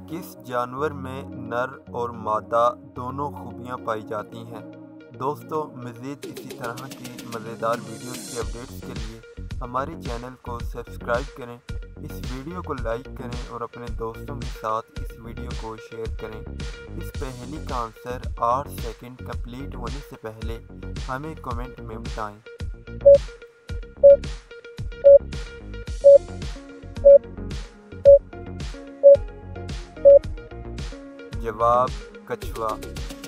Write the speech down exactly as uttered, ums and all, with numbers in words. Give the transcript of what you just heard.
किस जानवर में नर और मादा दोनों खूबियाँ पाई जाती हैं? दोस्तों, मज़ीद इसी तरह की मज़ेदार वीडियोस के अपडेट्स के लिए हमारे चैनल को सब्सक्राइब करें, इस वीडियो को लाइक करें और अपने दोस्तों के साथ इस वीडियो को शेयर करें। इस पहेली का आंसर आठ सेकंड कंप्लीट होने से पहले हमें कमेंट में बताएं। जवाब: कछुआ।